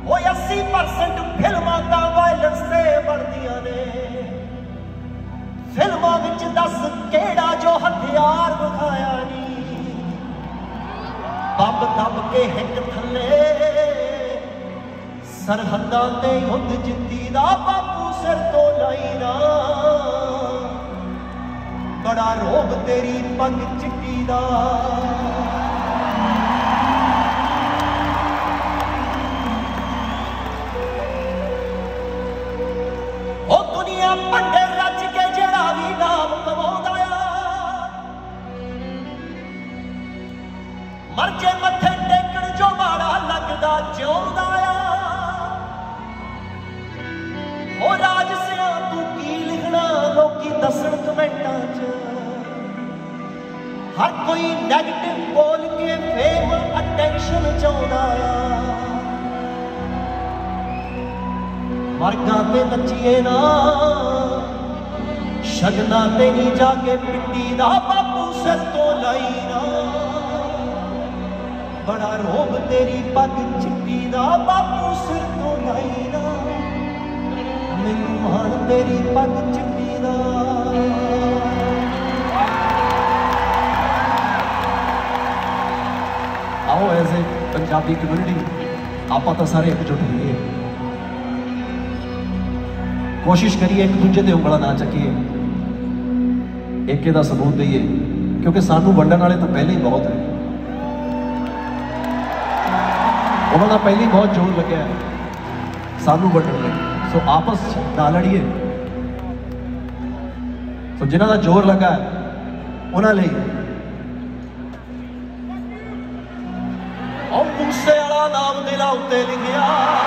वो 80% फिल्मां तां वायलेंस ते बनदियां ने। फिल्मां विच दस केड़ा जो हथियार विखाया नी, बंब दब के हिक थल्ले सरहदां ते युद्ध जिद्दी दा बापू सिर तो लाई ना। बड़ा रोग तेरी पग चिट्टी दा। ओ दुनिया भंडे रच के जेड़ा भी नाम कमाउंदा आ, मरजे मत्थे टेकण जो माड़ा लगदा जिउंदा आ। ओ राज सिया तू की लिखना लोकी दसन कमेंटां च, हर कोई नेगेटिव बोल के फेम अटेंशन चाहुंदा आ। मरगां ते नच्चीए ना, शगना ते नहीं जाके पिट्टी दा बापू सिर तो लाई ना। बड़ा रोग तेरी पग चिट्टी दा बापू सिर तो लाई ना। मैनू मान तेरी पग चिट्टी दा। आओ एज ए पंजाबी कम्यूनिटी आप तो सारे एकजुट होइए, कोशिश करिए एक दूजे ते उंगला ना चकीए, एके दा सबूत दईए, क्योंकि सानू वंडन वाले तो पहले ही बहुत है। उन्होंने पहले ही बहुत जोर लग्या है सानू वंडन लगे। सो आपस ना लड़िए। तो जिन्हों का जोर लगा है उन्होंने मूसे वाला नाम दिला उत्ते लिखिया।